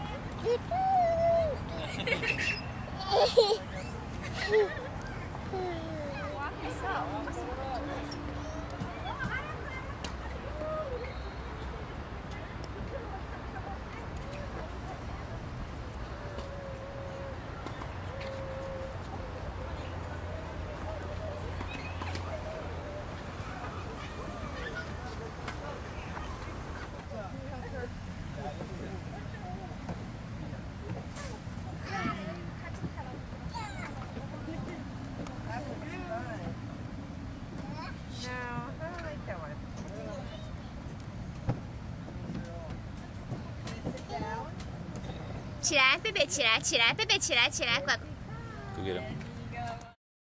起来，贝贝起来，起来，贝贝起来，起来，乖乖。 Go get him.